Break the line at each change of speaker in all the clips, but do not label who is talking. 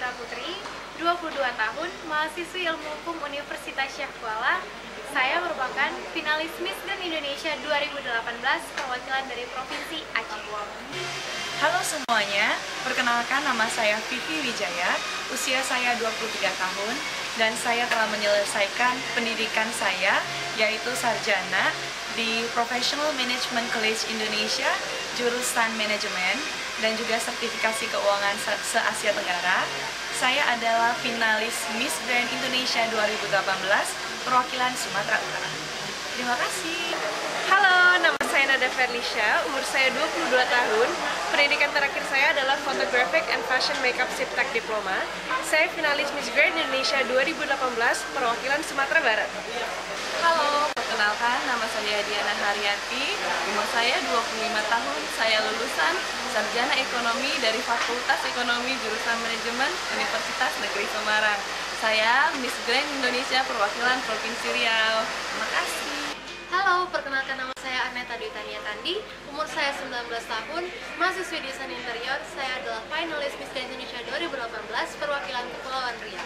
Raisa Putri, 22 tahun, mahasiswi Ilmu Hukum Universitas Syekh Kuala. Saya merupakan finalis Miss Grand Indonesia 2018 perwakilan dari Provinsi Aceh.
Halo semuanya, perkenalkan nama saya Vivi Wijaya, usia saya 23 tahun, dan saya telah menyelesaikan pendidikan saya, yaitu sarjana di Professional Management College Indonesia, jurusan manajemen, dan juga sertifikasi keuangan se-Asia Tenggara. Saya adalah finalis Miss Grand Indonesia 2018, perwakilan Sumatera Utara. Terima kasih.
Halo, nama saya Nada Ferlisha, umur saya 22 tahun. Pendidikan terakhir saya adalah Photographic and Fashion Makeup Siptek Diploma. Saya finalis Miss Grand Indonesia 2018, perwakilan Sumatera Barat.
Halo, perkenalkan nama saya Diana Haryanti, umur saya 25 tahun, saya lulusan Sarjana Ekonomi dari Fakultas Ekonomi Jurusan Manajemen Universitas Negeri Semarang. Saya Miss Grand Indonesia perwakilan Provinsi Riau. Terima kasih.
Halo, perkenalkan nama saya Arneta Dwi Tania Tandi, umur saya 19 tahun, mahasiswi desain interior. Saya adalah finalis Miss Grand Indonesia 2018 perwakilan Kepulauan Riau.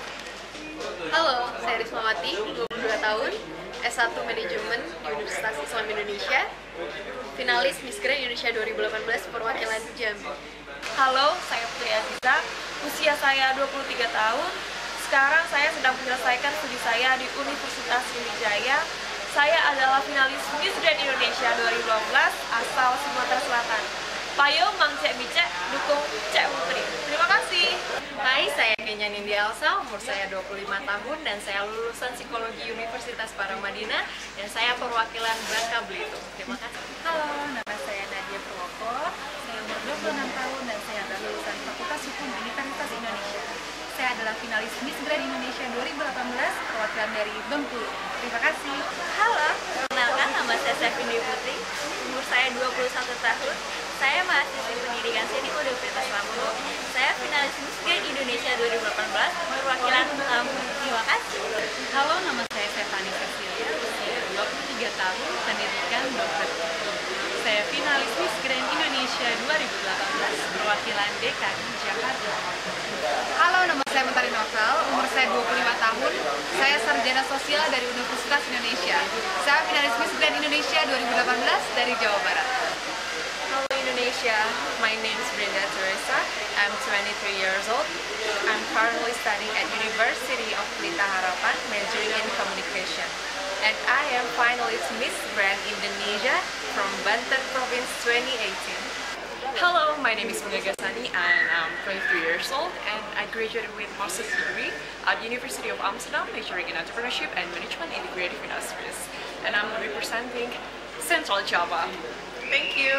Halo, saya Rismawati, 22 tahun, S1 Manajemen di Universitas Islam Indonesia, finalis Miss Grand Indonesia 2018 perwakilan Jambi.
Halo, saya Putri Aziza, usia saya 23 tahun. Sekarang saya sedang menyelesaikan studi saya di Universitas Sriwijaya. Saya adalah finalis Miss Grand Indonesia 2012 asal Sumatera Selatan. Payo Mang Cek Micek, dukung Cek Putri. Terima kasih.
Hai, saya Kenya Nindya Elsa, umur saya 25 tahun dan saya lulusan Psikologi Universitas Paramadina dan saya perwakilan Bangka Belitung. Terima kasih.
Halo, nama saya Nadia Purwoko, saya umur 26 tahun dan saya adalah lulusan Fakultas Hukum Universitas Indonesia. Saya adalah finalis Miss Grand Indonesia 2018 perwakilan dari Bengkulu. Terima kasih.
Halo, perkenalkan nama saya Sevindi Putri, umur saya 21 tahun. Saya mahasiswi pendidikan seni Universitas Lampung. Saya finalis Miss Grand Indonesia 2018 perwakilan Lampung. Terima kasih.
Halo, nama saya Stefani Cecilia, usia 23 tahun, pendidikan dokter. Saya finalis Miss Grand Indonesia 2018 perwakilan DKI Jakarta.
Halo, nama saya Mentari Novel, umur saya 25 tahun. Saya sarjana sosial dari Universitas Indonesia. Saya finalis Miss Grand Indonesia 2018 dari Jawa Barat.
Hello Indonesia, my name is Brenda Teresa. I'm 23 years old. I'm currently studying at University of Pelita Harapan, majoring in communication. And I am finalist Miss Grand Indonesia from Banten Province 2018.
Hello, my name is Bunga Gasani and I'm 23 years old and I graduated with master's degree at University of Amsterdam, majoring in entrepreneurship and management in the creative industries. And I'm representing Central Java. Thank you.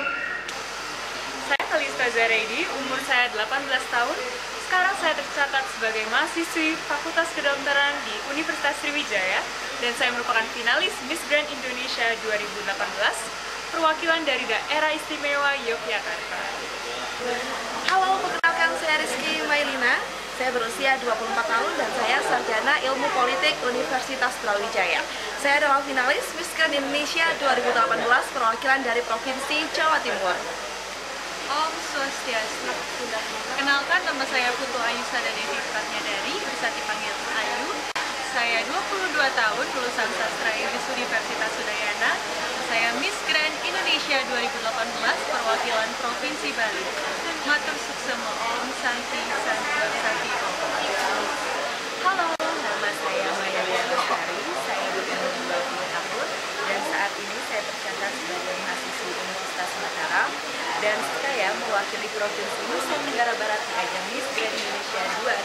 Saya Kalista Zaredi, umur saya 18 tahun. Sekarang saya tercatat sebagai mahasiswi Fakultas Kedokteran di Universitas Sriwijaya dan saya merupakan finalis Miss Grand Indonesia 2018 perwakilan dari Daerah Istimewa Yogyakarta.
Halo, perkenalkan saya Rizky Mailina. Saya berusia 24 tahun dan saya sarjana Ilmu Politik Universitas Brawijaya. Saya adalah finalis Miss Grand Indonesia 2018 perwakilan dari Provinsi Jawa Timur.
Om Swastiastu. Kenalkan, nama saya Putu Ayusa dan Devi Pratnyadari, bisa dipanggil Ayu. Saya 22 tahun, lulusan Sastra Inggris Universitas Udayana. Saya Miss Grand Indonesia 2018 perwakilan Provinsi Bali. Matur suksema, Om Santi Santi Santi Om.
Halo, nama saya Maya Lestari. Saya berumur 20 tahun dan saat ini saya tercatat sebagai mahasiswi Universitas Mataram dan saya mewakili Provinsi Nusa Tenggara Barat di ajang Miss Grand Indonesia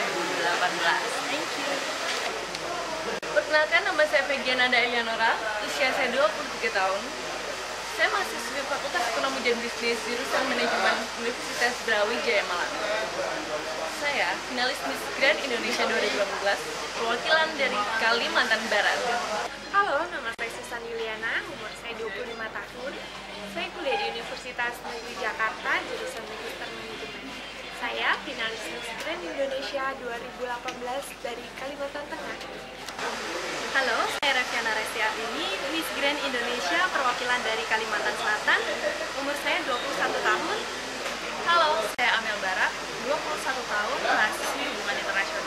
2018. Thank you.
Perkenalkan, nama saya Fegiananda Elianora, usia saya 23 tahun. Saya mahasiswi Fakultas Ekonomi dan Bisnis jurusan Manajemen Universitas Brawijaya Malang. Saya finalis Miss Grand Indonesia 2018, perwakilan dari Kalimantan Barat.
Halo, nama saya Susan Yuliana, umur saya 25 tahun. Saya kuliah di Universitas Negeri Jakarta, jurusan Magister Manajemen. Saya finalis Miss Grand Indonesia 2018 dari Kalimantan Tengah.
Halo, saya Reviana Restiardini, Miss Grand Indonesia perwakilan dari Kalimantan Selatan. Umur saya 21 tahun.
Halo, saya Amel Barak, 21 tahun, mahasiswi hubungan internasional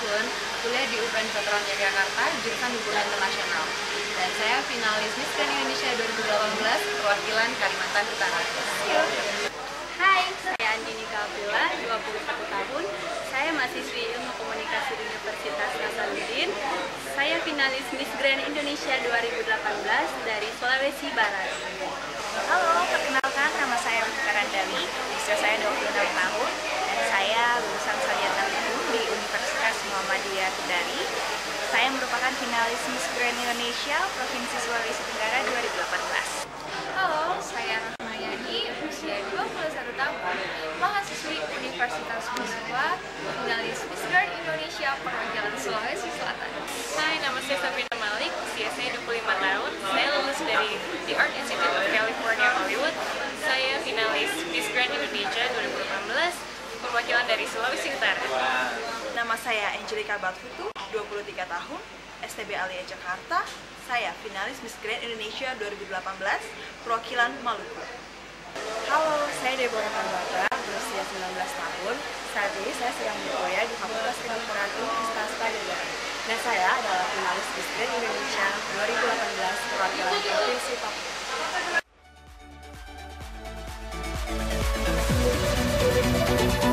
tahun, kuliah di UPN Veteran Yogyakarta, jurusan Hubungan Internasional. Dan saya finalis Miss Grand Indonesia 2018, perwakilan Kalimantan Utara.
Hai, saya Andini Kapila, 21 tahun. Saya mahasiswi Ilmu Komunikasi di Universitas Hasanuddin. Saya finalis Miss Grand Indonesia 2018 dari Sulawesi Barat.
Halo, perkenalkan nama saya Rifka Randali, usia saya 26 tahun, dan saya lulusan sarjana hukum di Universitas Muhammadiyah Kendari. Saya merupakan finalis Miss Grand Indonesia Provinsi Sulawesi Tenggara 2018.
Halo, saya Rahmayani, usia 21 tahun, mahasiswi Universitas Musua, finalis Miss Grand Indonesia perwakilan Sulawesi Selatan.
Hai, nama saya Sabrina Malik, usia saya 25 tahun, saya lulus dari The Art Institute of California, Hollywood. Saya finalis Miss Grand Indonesia 2018, perwakilan dari Sulawesi Utara.
Nama saya Angelica Batfutu, 23 tahun, STB Alia Jakarta. Saya finalis Miss Grand Indonesia 2018, perwakilan Maluku.
Halo, saya Deborah Pambata, berusia 19 tahun. Saat ini saya sedang berkuliah di Fakultas Kedokteran Universitas Padang. Dan saya adalah finalis Miss Grand Indonesia 2018, perwakilan Provinsi Papua.